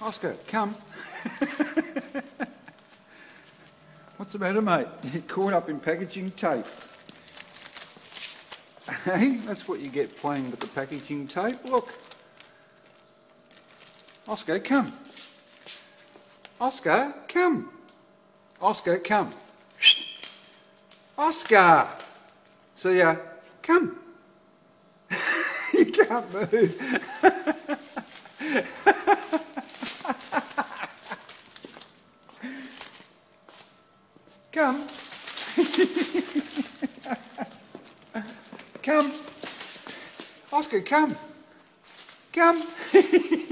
Oscar, come. What's the matter, mate? You're caught up in packaging tape. Hey, that's what you get playing with the packaging tape. Look. Oscar, come. Oscar, come. Oscar, come. Oscar! See ya. Come. You can't move. Come. Come. Oscar, come. Come.